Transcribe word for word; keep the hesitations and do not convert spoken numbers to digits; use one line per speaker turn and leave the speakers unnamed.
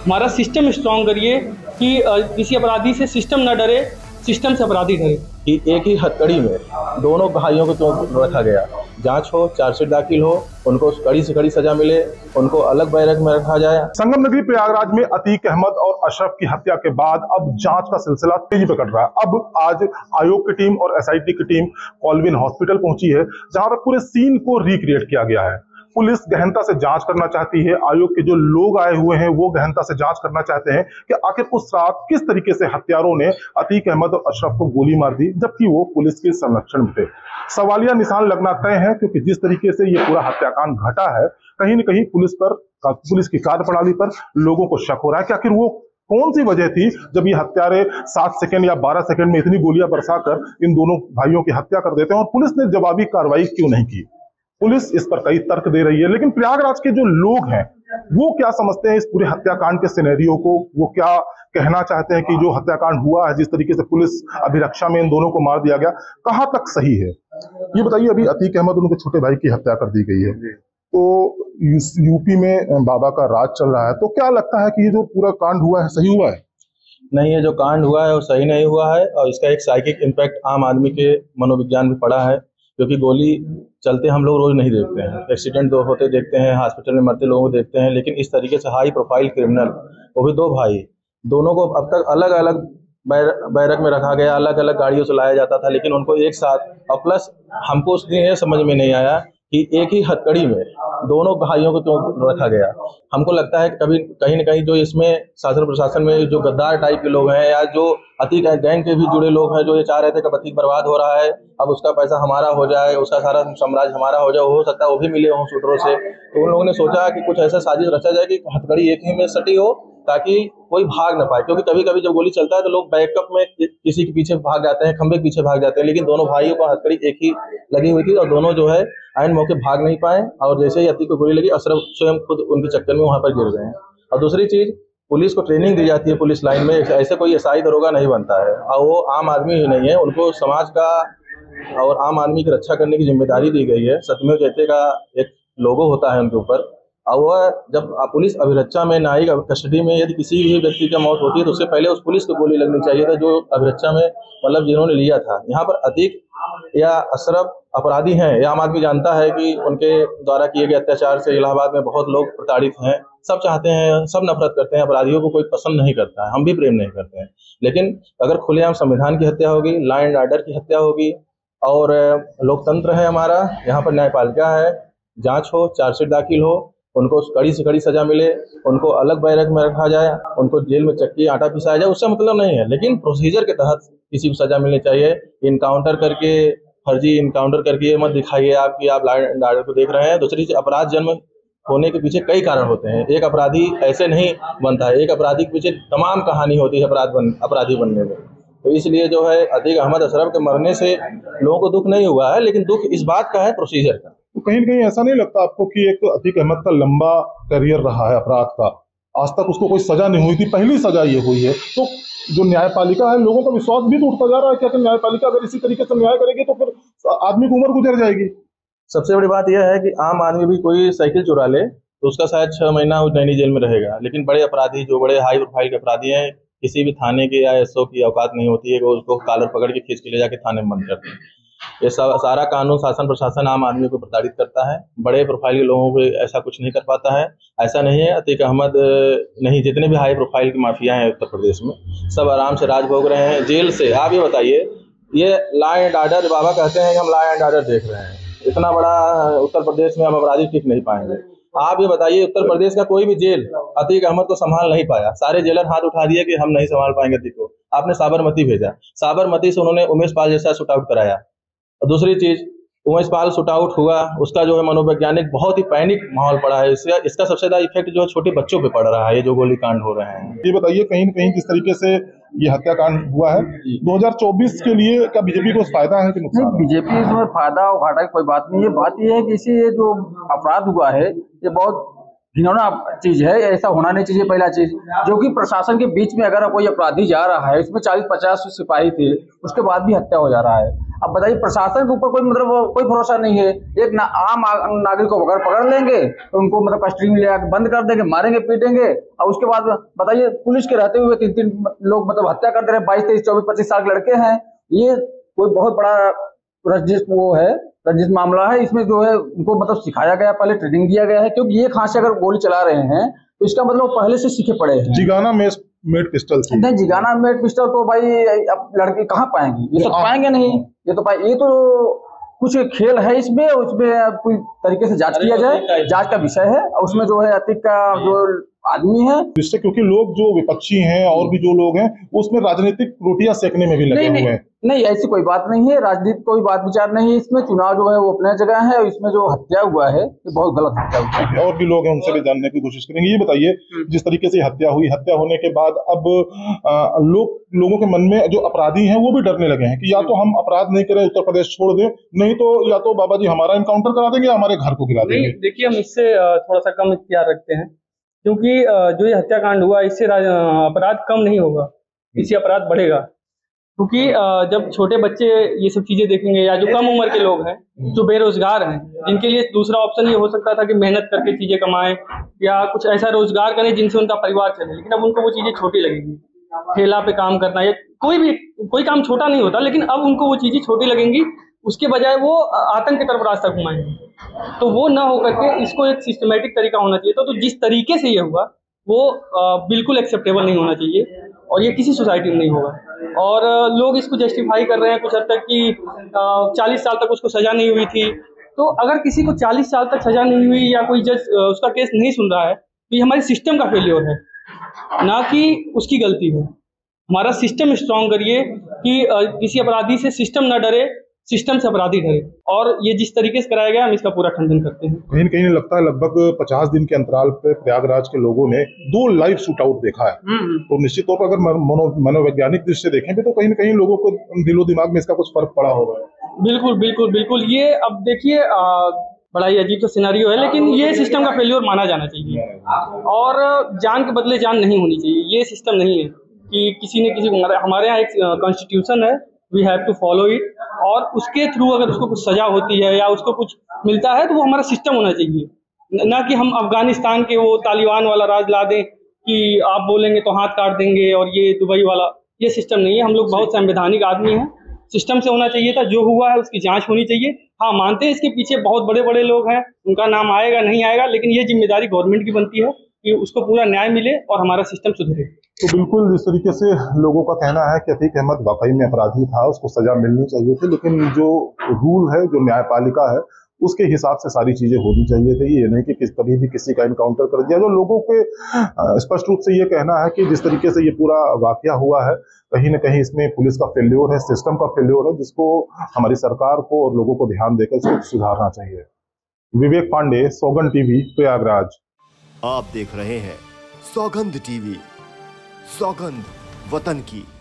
हमारा system strong करिए कि किसी अपराधी से सिस्टम न डरे, सिस्टम से अपराधी डरे।
कि एक ही हथकड़ी में दोनों भाइयों को क्यों रखा गया, जांच हो, चार्जशीट दाखिल हो, उनको कड़ी से कड़ी सजा मिले, उनको अलग बैरक में रखा जाए।
संगम नगरी प्रयागराज में अतीक अहमद और अशरफ की हत्या के बाद अब जांच का सिलसिला तेजी पकड़ रहा है। अब आज आयोग की टीम और एसआईटी की टीम कॉलविन हॉस्पिटल पहुंची है, जहां पर पूरे सीन को रिक्रिएट किया गया है। पुलिस गहनता से जांच करना चाहती है, आयोग के जो लोग आए हुए हैं वो गहनता से जांच करना चाहते हैं कि आखिर उस रात किस तरीके से हत्यारों ने अतीक अहमद और अशरफ को गोली मार दी, जबकि वो पुलिस के संरक्षण में थे। सवालिया निशान लगना तय है, क्योंकि जिस तरीके से ये पूरा हत्याकांड घटा है, कहीं न कहीं पुलिस पर, पुलिस की कार्यप्रणाली पर लोगों को शक हो रहा है कि आखिर वो कौन सी वजह थी जब ये हत्यारे सात सेकंड या बारह सेकंड में इतनी गोलियां बरसाकर इन दोनों भाइयों की हत्या कर देते हैं, और पुलिस ने जवाबी कार्रवाई क्यों नहीं की। पुलिस इस पर कई तर्क दे रही है, लेकिन प्रयागराज के जो लोग हैं वो क्या समझते हैं इस पूरे हत्याकांड के सिनेरियो को, वो क्या कहना चाहते हैं कि जो हत्याकांड हुआ है, जिस तरीके से पुलिस अभिरक्षा में इन दोनों को मार दिया गया, कहां तक सही है, ये बताइए। अभी अतीक अहमद उनके छोटे भाई की हत्या कर दी गई है, तो यूपी में बाबा का राज चल रहा है, तो क्या लगता है कि ये जो पूरा कांड हुआ है सही हुआ है?
नहीं, ये जो कांड हुआ है वो सही नहीं हुआ है, और इसका एक साइकिक इम्पैक्ट आम आदमी के मनोविज्ञान में पड़ा है। क्योंकि गोली चलते हम लोग रोज नहीं देखते हैं, एक्सीडेंट दो होते देखते हैं, हॉस्पिटल में मरते लोगों को देखते हैं, लेकिन इस तरीके से हाई प्रोफाइल क्रिमिनल, वो भी दो भाई, दोनों को अब तक अलग अलग बैर, बैरक में रखा गया, अलग अलग गाड़ियों से लाया जाता था, लेकिन उनको एक साथ, और प्लस हमको उस दिन ये समझ में नहीं आया कि एक ही हथकड़ी में दोनों भाइयों को क्यों रखा गया। हमको लगता है कि कभी कहीं न कहीं जो इसमें शासन प्रशासन में जो गद्दार टाइप के लोग हैं, या जो अतीक गैंग के भी जुड़े लोग हैं, जो ये चाह रहे थे कि अतीक बर्बाद हो रहा है, अब उसका पैसा हमारा हो जाए, उसका सारा साम्राज्य हमारा हो जाए, हो सकता है वो भी मिले हों शूटरों से, तो उन लोगों ने सोचा कि कुछ ऐसा साजिश रचा जाए कि हथकड़ी एक ही में सटी हो, ताकि कोई भाग न पाए। क्योंकि कभी कभी जब गोली चलता है तो लोग बैकअप में किसी के पीछे भाग जाते हैं, खंबे के पीछे भाग जाते हैं, लेकिन दोनों भाइयों को हथकड़ी एक ही लगी हुई थी, और दोनों जो है आइन मौके भाग नहीं पाए, और जैसे ही अतीक को गोली लगी, अशरफ स्वयं खुद उनके चक्कर में वहां पर गिर गए हैं। और दूसरी चीज, पुलिस को ट्रेनिंग दी जाती है पुलिस लाइन में, ऐसे कोई एसआई दरोगा नहीं बनता है, और वो आम आदमी ही नहीं है, उनको समाज का और आम आदमी की रक्षा करने की जिम्मेदारी दी गई है। सत्यमेव जयते का एक लोगो होता है उनके ऊपर, और वह जब पुलिस अभिरक्षा में, न्यायिक कस्टडी में यदि किसी भी व्यक्ति की मौत होती है तो उससे पहले उस पुलिस को गोली लगनी चाहिए था, जो अभिरक्षा में मतलब जिन्होंने लिया था। यहाँ पर अतीक या अशरफ अपराधी हैं, या आम आदमी जानता है कि उनके द्वारा किए गए अत्याचार से इलाहाबाद में बहुत लोग प्रताड़ित हैं, सब चाहते हैं, सब नफरत करते हैं, अपराधियों को कोई पसंद नहीं करता है, हम भी प्रेम नहीं करते हैं। लेकिन अगर खुलेआम संविधान की हत्या होगी, लॉ एंड ऑर्डर की हत्या होगी, और लोकतंत्र है हमारा, यहाँ पर न्यायपालिका है, जांच हो, चार्जशीट दाखिल हो, उनको कड़ी से कड़ी सजा मिले, उनको अलग बैरक में रखा जाए, उनको जेल में चक्की आटा पिसाया जाए, उससे मतलब नहीं है, लेकिन प्रोसीजर के तहत किसी को सजा मिलनी चाहिए। इनकाउंटर करके, फर्जी इनकाउंटर करके मत दिखाइए आप कि आप लॉ एंड ऑर्डर को देख रहे हैं। दूसरी चीज, अपराध जन्म होने के पीछे कई कारण होते हैं, एक अपराधी ऐसे नहीं बनता है, एक अपराधी के पीछे तमाम कहानी होती है अपराध बन अपराधी बनने में। तो इसलिए जो है अतीक अहमद अशरफ के मरने से लोगों को दुख नहीं हुआ है, लेकिन दुख इस बात का है प्रोसीजर का।
तो कहीं न कहीं ऐसा नहीं लगता आपको कि एक अतीक अहमद का लंबा करियर रहा है अपराध का, आज तक उसको कोई सजा नहीं हुई थी, पहली सजा ये हुई है, तो जो न्यायपालिका है, लोगों का विश्वास भी तो उठता जा रहा है कि न्यायपालिका अगर इसी तरीके से न्याय करेगी तो फिर आदमी की उम्र गुजर जाएगी।
सबसे बड़ी बात यह है कि आम आदमी भी कोई साइकिल चुरा ले तो उसका शायद छह महीना नैनी जेल में रहेगा, लेकिन बड़े अपराधी, जो बड़े हाई प्रोफाइल के अपराधी हैं, किसी भी थाने के या एसओ की औकात नहीं होती है कि उसको कॉलर पकड़ के खींच के ले जाके थाने में बंद करते हैं। ये सारा कानून, शासन प्रशासन आम आदमी को प्रताड़ित करता है, बड़े प्रोफाइल के लोगों को ऐसा कुछ नहीं कर पाता है। ऐसा नहीं है, अतीक अहमद नहीं, जितने भी हाई प्रोफाइल की माफिया हैं उत्तर प्रदेश में, सब आराम से राज भोग रहे हैं जेल से। आप ये बताइए, ये लॉ एंड ऑर्डर, बाबा कहते हैं कि हम लॉ एंड ऑर्डर देख रहे हैं, इतना बड़ा उत्तर प्रदेश में हम अपराधी टिक नहीं पाएंगे। आप ये बताइए, उत्तर प्रदेश का कोई भी जेल अतीक अहमद को संभाल नहीं पाया, सारे जेलर हाथ उठा दिए कि हम नहीं संभाल पाएंगे अतीक को। आपने साबरमती भेजा, साबरमती से उन्होंने उमेश पाल जैसा शूट आउट कराया। और दूसरी चीज, उमेश पाल शूट आउट हुआ, उसका जो है मनोवैज्ञानिक बहुत ही पैनिक माहौल पड़ा है, इसका इसका सबसे ज्यादा इफेक्ट जो है छोटे बच्चों पे पड़ रहा है, ये जो गोलीकांड हो रहे हैं।
ये बताइए, कहीं न कहीं जिस तरीके से ये हत्याकांड हुआ है, दो हज़ार चौबीस के लिए क्या बीजेपी को फायदा है कि नुकसान?
नहीं, बीजेपी इसमें फायदा और घाटा की कोई बात नहीं है। बात ये है कि इसे जो अपराध हुआ है ये बहुत घिनौना चीज है, ऐसा होना नहीं चाहिए। पहला चीज, जो कि प्रशासन के बीच में अगर कोई अपराधी जा रहा है, इसमें चालीस पचास सिपाही थे, उसके बाद भी हत्या हो जा रहा है। अब बताइए प्रशासन के ऊपर कोई मतलब कोई भरोसा नहीं है। एक ना, आम नागरिक को अगर पकड़ लेंगे तो उनको मतलब कस्टडी में ले आकर बंद कर देंगे, मारेंगे पीटेंगे, और उसके बाद बताइए पुलिस के रहते हुए तीन तीन लोग मतलब हत्या कर दे रहे हैं। बाईस तेईस चौबीस पच्चीस साल के लड़के हैं। ये कोई बहुत बड़ा रंजिश वो है, रंजिश मामला है। इसमें जो है उनको मतलब सिखाया गया, पहले ट्रेनिंग दिया गया है, क्योंकि एक हाथ से अगर गोली चला रहे हैं तो इसका मतलब पहले से सीखे पड़े हैं।
जिगाना में मेड पिस्टल थी।
नहीं, जिगाना मेड पिस्टल तो भाई अब लड़के कहाँ पाएंगे, ये तो पाएंगे नहीं। ये तो भाई ये तो कुछ खेल है इसमें, उसमें कोई तरीके से जांच किया जाए, जांच का विषय है। और उसमें जो है अतिक का जो आदमी है,
जिससे क्योंकि लोग जो विपक्षी हैं और भी जो लोग हैं उसमें राजनीतिक रोटियां सेकने में भी लगे हुए हैं।
नहीं, ऐसी कोई बात नहीं है, राजनीति कोई बात विचार नहीं है इसमें। चुनाव जो है वो अपने जगह है, और इसमें जो हत्या हुआ है ये बहुत गलत हत्या हुआ है।
और भी लोग हैं, उनसे भी जानने की कोशिश करेंगे। ये बताइए, जिस तरीके से हत्या हुई, हत्या होने के बाद अब आ, लोग लोगों के मन में जो अपराधी हैं वो भी डरने लगे हैं कि या तो हम अपराध नहीं करें, उत्तर प्रदेश छोड़ दें, नहीं तो या तो बाबा जी हमारा इनकाउंटर करा देंगे या हमारे घर को गिरा देंगे।
देखिए, हम इससे थोड़ा सा कम इख्तियार रखते हैं, क्योंकि जो ये हत्याकांड हुआ इससे अपराध कम नहीं होगा, इससे अपराध बढ़ेगा। क्योंकि जब छोटे बच्चे ये सब चीजें देखेंगे, या जो कम उम्र के लोग हैं, जो बेरोजगार हैं, जिनके लिए दूसरा ऑप्शन ये हो सकता था कि मेहनत करके चीजें कमाएं या कुछ ऐसा रोजगार करें जिनसे उनका परिवार चले, लेकिन अब उनको वो चीजें छोटी लगेंगी। ठेला पे काम करना या कोई भी कोई काम छोटा नहीं होता, लेकिन अब उनको वो चीजें छोटी लगेंगी। उसके बजाय वो आतंक की तरफ रास्ता घुमाएंगे। तो वो ना होकर के इसको एक सिस्टमेटिक तरीका होना चाहिए। तो, तो जिस तरीके से ये हुआ वो बिल्कुल एक्सेप्टेबल नहीं होना चाहिए, और ये किसी सोसाइटी में नहीं होगा। और लोग इसको जस्टिफाई कर रहे हैं कुछ हद तक कि चालीस साल तक उसको सजा नहीं हुई थी। तो अगर किसी को चालीस साल तक सजा नहीं हुई या कोई जज उसका केस नहीं सुन रहा है, तो ये हमारे सिस्टम का फेल्योर है, ना कि उसकी गलती है। हमारा सिस्टम स्ट्रॉन्ग करिए कि किसी अपराधी से सिस्टम न डरे, सिस्टम से अपराधी डरे। और ये जिस तरीके से कराया गया, हम इसका पूरा खंडन करते हैं।
कहीं न कहीं लगता है लगभग पचास दिन के अंतराल पे प्रयागराज के लोगों ने दो लाइव शूट आउट देखा है। तो निश्चित तौर पर अगर मनो मनोवैज्ञानिक दृष्टि से देखें भी तो कहीं न कहीं लोगों को दिलो दिमाग में इसका कुछ फर्क पड़ा होगा।
बिल्कुल बिल्कुल बिल्कुल। ये अब देखिए, बड़ा ही अजीब सा सिनेरियो है, लेकिन ये सिस्टम का फेल्योर माना जाना चाहिए। और जान के बदले जान नहीं होनी चाहिए। ये सिस्टम नहीं है कि किसी ने किसी को, हमारे यहाँ एक कॉन्स्टिट्यूशन है, we have to follow it, और उसके थ्रू अगर उसको कुछ सजा होती है या उसको कुछ मिलता है तो वो हमारा सिस्टम होना चाहिए। ना कि हम अफगानिस्तान के वो तालिबान वाला राज ला दें कि आप बोलेंगे तो हाथ काट देंगे, और ये दुबई वाला, ये सिस्टम नहीं है। हम लोग बहुत संवैधानिक आदमी हैं। सिस्टम से होना चाहिए था, जो हुआ है उसकी जांच होनी चाहिए। हाँ, मानते हैं इसके पीछे बहुत बड़े बड़े लोग हैं, उनका नाम आएगा नहीं आएगा, लेकिन ये जिम्मेदारी गवर्नमेंट की बनती है कि उसको पूरा न्याय मिले और हमारा सिस्टम सुधरे।
तो बिल्कुल जिस तरीके से लोगों का कहना है कि अतीक अहमद वाकई में अपराधी था, उसको सजा मिलनी चाहिए थी, लेकिन जो रूल है, जो न्यायपालिका है, उसके हिसाब से सारी चीजें होनी चाहिए थी। ये नहीं कि किस कभी भी किसी का इनकाउंटर कर दिया। जो लोगों के स्पष्ट रूप से ये कहना है कि जिस तरीके से ये पूरा वाकया हुआ है, कहीं न कहीं इसमें पुलिस का फेल्योर है, सिस्टम का फेल्योर है, जिसको हमारी सरकार को और लोगों को ध्यान देकर इसको सुधारना चाहिए। विवेक पांडे, सौगंध टीवी, प्रयागराज।
आप देख रहे हैं सौगंध टीवी, सौगंध वतन की।